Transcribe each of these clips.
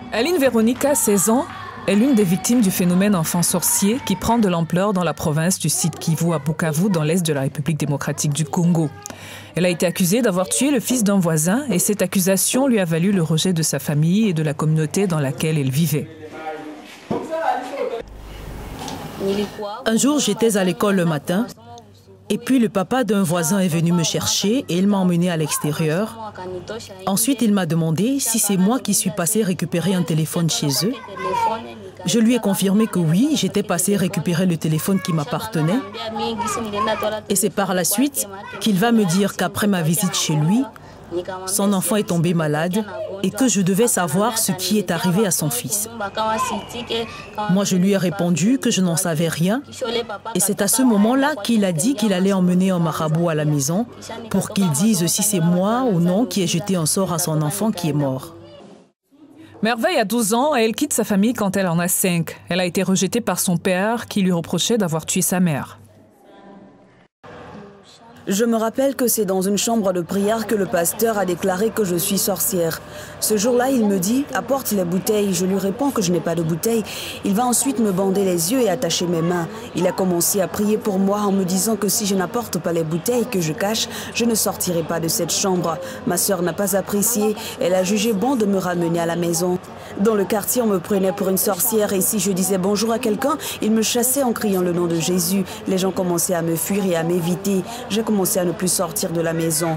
Aline Véronica, 16 ans, est l'une des victimes du phénomène enfant sorcier qui prend de l'ampleur dans la province du Sud Kivu à Bukavu, dans l'est de la République démocratique du Congo. Elle a été accusée d'avoir tué le fils d'un voisin et cette accusation lui a valu le rejet de sa famille et de la communauté dans laquelle elle vivait. Un jour, j'étais à l'école le matin et puis le papa d'un voisin est venu me chercher et il m'a emmené à l'extérieur. Ensuite, il m'a demandé si c'est moi qui suis passé récupérer un téléphone chez eux. Je lui ai confirmé que oui, j'étais passé récupérer le téléphone qui m'appartenait. Et c'est par la suite qu'il va me dire qu'après ma visite chez lui, son enfant est tombé malade et que je devais savoir ce qui est arrivé à son fils. Moi, je lui ai répondu que je n'en savais rien et c'est à ce moment-là qu'il a dit qu'il allait emmener un marabout à la maison pour qu'il dise si c'est moi ou non qui ai jeté un sort à son enfant qui est mort. Merveille a 12 ans et elle quitte sa famille quand elle en a 5. Elle a été rejetée par son père qui lui reprochait d'avoir tué sa mère. Je me rappelle que c'est dans une chambre de prière que le pasteur a déclaré que je suis sorcière. Ce jour-là, il me dit « Apporte les bouteilles ». Je lui réponds que je n'ai pas de bouteilles. Il va ensuite me bander les yeux et attacher mes mains. Il a commencé à prier pour moi en me disant que si je n'apporte pas les bouteilles que je cache, je ne sortirai pas de cette chambre. Ma sœur n'a pas apprécié. Elle a jugé bon de me ramener à la maison. Dans le quartier, on me prenait pour une sorcière et si je disais bonjour à quelqu'un, il me chassait en criant le nom de Jésus. Les gens commençaient à me fuir et à m'éviter. J'ai commencé à ne plus sortir de la maison.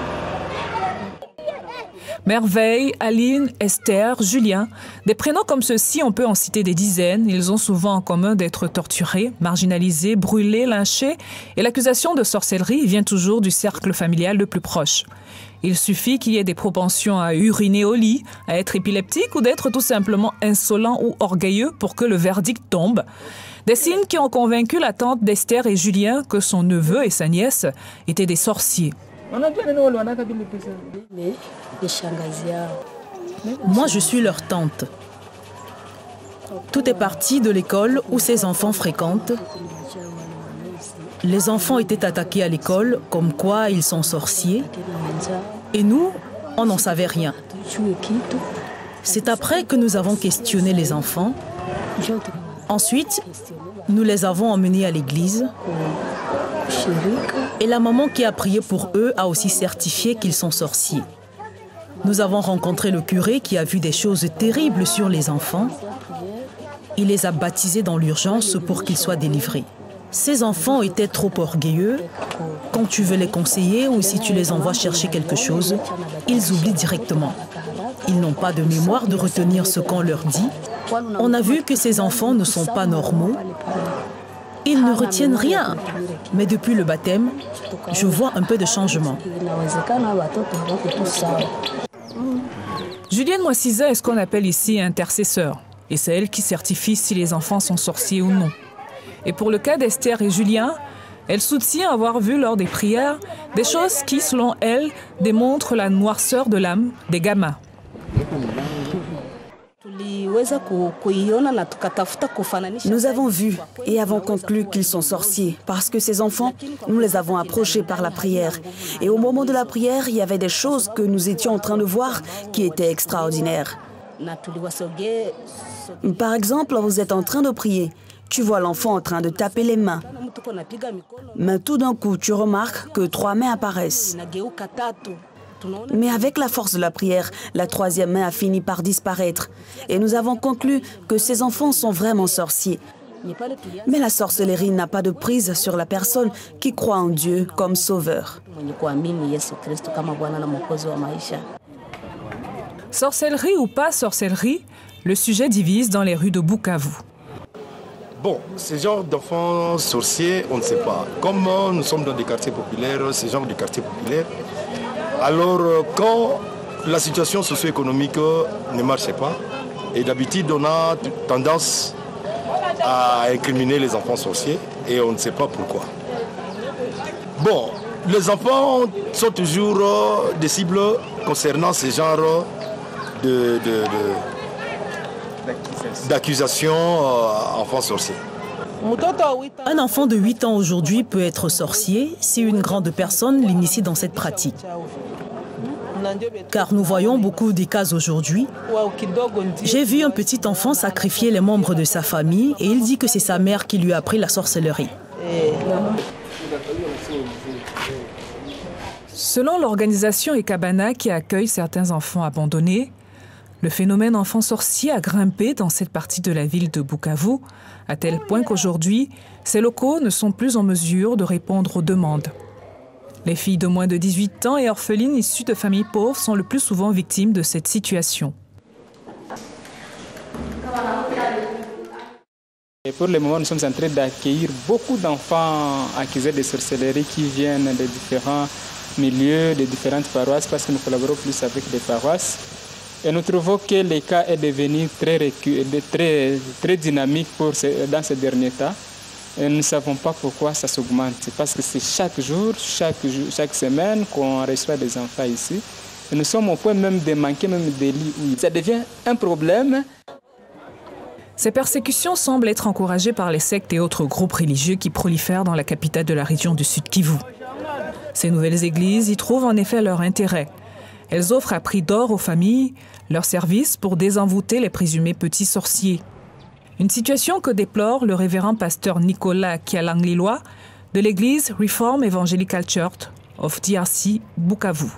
Merveille, Aline, Esther, Julien. Des prénoms comme ceux-ci, on peut en citer des dizaines. Ils ont souvent en commun d'être torturés, marginalisés, brûlés, lynchés. Et l'accusation de sorcellerie vient toujours du cercle familial le plus proche. Il suffit qu'il y ait des propensions à uriner au lit, à être épileptique ou d'être tout simplement insolent ou orgueilleux pour que le verdict tombe. Des signes qui ont convaincu la tante d'Esther et Julien que son neveu et sa nièce étaient des sorciers. Moi, je suis leur tante. Tout est parti de l'école où ces enfants fréquentent. Les enfants étaient attaqués à l'école, comme quoi ils sont sorciers. Et nous, on n'en savait rien. C'est après que nous avons questionné les enfants. Ensuite, nous les avons emmenés à l'église. Et la maman qui a prié pour eux a aussi certifié qu'ils sont sorciers. Nous avons rencontré le curé qui a vu des choses terribles sur les enfants. Il les a baptisés dans l'urgence pour qu'ils soient délivrés. Ces enfants étaient trop orgueilleux. Quand tu veux les conseiller ou si tu les envoies chercher quelque chose, ils oublient directement. Ils n'ont pas de mémoire de retenir ce qu'on leur dit. On a vu que ces enfants ne sont pas normaux. Ils ne retiennent rien. Mais depuis le baptême, je vois un peu de changement. Julienne Moisiza est ce qu'on appelle ici intercesseur. Et c'est elle qui certifie si les enfants sont sorciers ou non. Et pour le cas d'Esther et Julien, elle soutient avoir vu lors des prières des choses qui, selon elle, démontrent la noirceur de l'âme des gamins. Nous avons vu et avons conclu qu'ils sont sorciers parce que ces enfants, nous les avons approchés par la prière. Et au moment de la prière, il y avait des choses que nous étions en train de voir qui étaient extraordinaires. Par exemple, vous êtes en train de prier. Tu vois l'enfant en train de taper les mains. Mais tout d'un coup, tu remarques que 3 mains apparaissent. Mais avec la force de la prière, la 3e main a fini par disparaître. Et nous avons conclu que ces enfants sont vraiment sorciers. Mais la sorcellerie n'a pas de prise sur la personne qui croit en Dieu comme sauveur. Sorcellerie ou pas sorcellerie, le sujet divise dans les rues de Bukavu. Bon, ce genre d'enfants sorciers, on ne sait pas. Comme nous sommes dans des quartiers populaires, ce genre de quartiers populaires, alors quand la situation socio-économique ne marche pas, et d'habitude on a tendance à incriminer les enfants sorciers, et on ne sait pas pourquoi. Bon, les enfants sont toujours des cibles concernant ce genre d'accusation enfant sorcier. Un enfant de 8 ans aujourd'hui peut être sorcier si une grande personne l'initie dans cette pratique. car nous voyons beaucoup des cas aujourd'hui. J'ai vu un petit enfant sacrifier les membres de sa famille et il dit que c'est sa mère qui lui a appris la sorcellerie. Selon l'organisation Ekabana qui accueille certains enfants abandonnés, le phénomène enfant sorcier a grimpé dans cette partie de la ville de Bukavu, à tel point qu'aujourd'hui, ces locaux ne sont plus en mesure de répondre aux demandes. Les filles de moins de 18 ans et orphelines issues de familles pauvres sont le plus souvent victimes de cette situation. Et pour le moment, nous sommes en train d'accueillir beaucoup d'enfants accusés de sorcellerie qui viennent de différents milieux, de différentes paroisses, parce que nous collaborons plus avec des paroisses. Et nous trouvons que le cas est devenu très dynamique dans ces derniers temps. Et nous ne savons pas pourquoi ça s'augmente. C'est parce que c'est chaque jour, chaque semaine qu'on reçoit des enfants ici. Et nous sommes au point même de manquer même des lits. Ça devient un problème. Ces persécutions semblent être encouragées par les sectes et autres groupes religieux qui prolifèrent dans la capitale de la région du Sud Kivu. Ces nouvelles églises y trouvent en effet leur intérêt. Elles offrent à prix d'or aux familles leurs services pour désenvoûter les présumés petits sorciers. Une situation que déplore le révérend pasteur Nicolas Kialanglilois de l'église Reform Evangelical Church of DRC, Bukavu.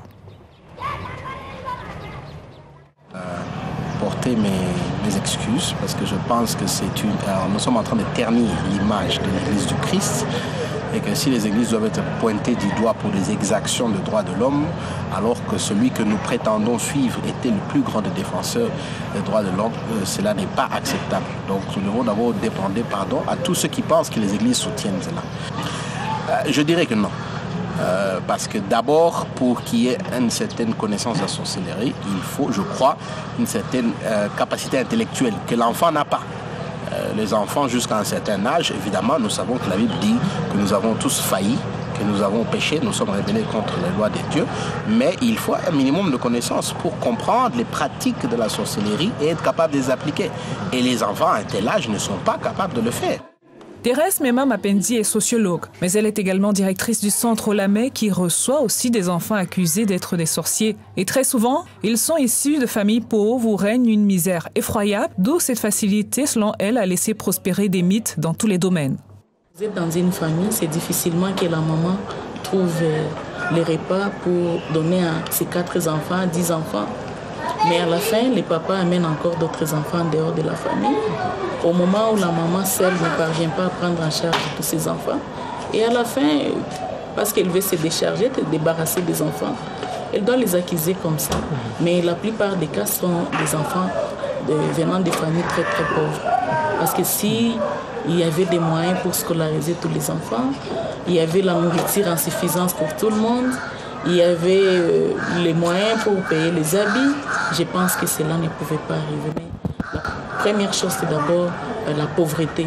Porter mes excuses parce que je pense que nous sommes en train de ternir l'image de l'Église du Christ et que si les églises doivent être pointées du doigt pour des exactions de droits de l'homme, alors que celui que nous prétendons suivre était le plus grand des défenseurs des droits de l'homme, cela n'est pas acceptable. Donc nous devons d'abord demander pardon à tous ceux qui pensent que les églises soutiennent cela. Je dirais que non. Parce que d'abord, pour qu'il y ait une certaine connaissance de la sorcellerie, il faut, je crois, une certaine capacité intellectuelle que l'enfant n'a pas. Les enfants, jusqu'à un certain âge, évidemment, nous savons que la Bible dit que nous avons tous failli, que nous avons péché, nous sommes rebellés contre les lois des dieux, mais il faut un minimum de connaissances pour comprendre les pratiques de la sorcellerie et être capable de les appliquer. Et les enfants à un tel âge ne sont pas capables de le faire. Thérèse Mema Mapendi est sociologue, mais elle est également directrice du centre Olamé qui reçoit aussi des enfants accusés d'être des sorciers. Et très souvent, ils sont issus de familles pauvres où règne une misère effroyable, d'où cette facilité, selon elle, à laisser prospérer des mythes dans tous les domaines. Vous êtes dans une famille, c'est difficilement que la maman trouve les repas pour donner à ses 4 enfants, 10 enfants. Mais à la fin, les papas amènent encore d'autres enfants en dehors de la famille. Au moment où la maman seule ne parvient pas à prendre en charge tous ses enfants. Et à la fin, parce qu'elle veut se décharger, se débarrasser des enfants, elle doit les accuser comme ça. Mais la plupart des cas sont des enfants venant de familles très très pauvres. Parce que si il y avait des moyens pour scolariser tous les enfants, il y avait la nourriture en suffisance pour tout le monde, il y avait les moyens pour payer les habits, je pense que cela ne pouvait pas arriver. Mais la première chose, c'est d'abord la pauvreté.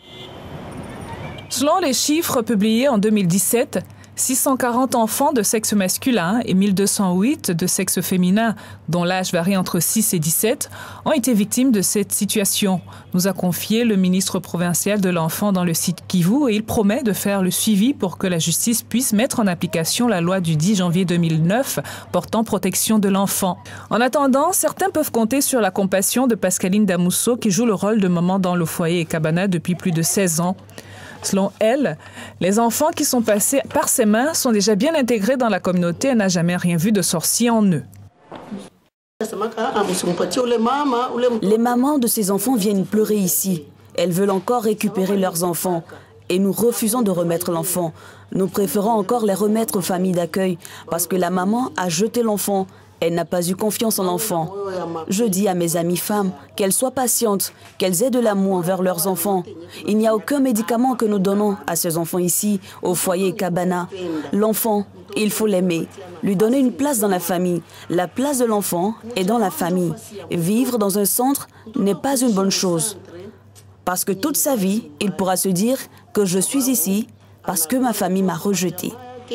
Selon les chiffres publiés en 2017, 640 enfants de sexe masculin et 1208 de sexe féminin, dont l'âge varie entre 6 et 17, ont été victimes de cette situation, nous a confié le ministre provincial de l'Enfant dans le Sud Kivu, et il promet de faire le suivi pour que la justice puisse mettre en application la loi du 10 janvier 2009 portant protection de l'enfant. En attendant, certains peuvent compter sur la compassion de Pascaline Damousso qui joue le rôle de maman dans le foyer Ekabana depuis plus de 16 ans. Selon elle, les enfants qui sont passés par ses mains sont déjà bien intégrés dans la communauté et n'a jamais rien vu de sorcier en eux. Les mamans de ces enfants viennent pleurer ici. Elles veulent encore récupérer leurs enfants. Et nous refusons de remettre l'enfant. Nous préférons encore les remettre aux familles d'accueil parce que la maman a jeté l'enfant. Elle n'a pas eu confiance en l'enfant. Je dis à mes amies femmes qu'elles soient patientes, qu'elles aient de l'amour envers leurs enfants. Il n'y a aucun médicament que nous donnons à ces enfants ici, au foyer Ekabana. L'enfant, il faut l'aimer, lui donner une place dans la famille. La place de l'enfant est dans la famille. Vivre dans un centre n'est pas une bonne chose. Parce que toute sa vie, il pourra se dire que je suis ici parce que ma famille m'a rejeté.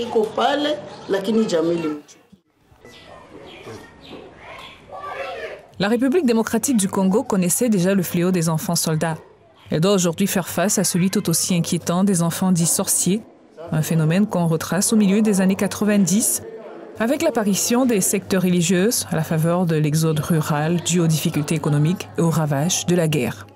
La République démocratique du Congo connaissait déjà le fléau des enfants soldats. Elle doit aujourd'hui faire face à celui tout aussi inquiétant des enfants dits sorciers, un phénomène qu'on retrace au milieu des années 90, Avec l'apparition des sectes religieuses à la faveur de l'exode rural dû aux difficultés économiques et aux ravages de la guerre.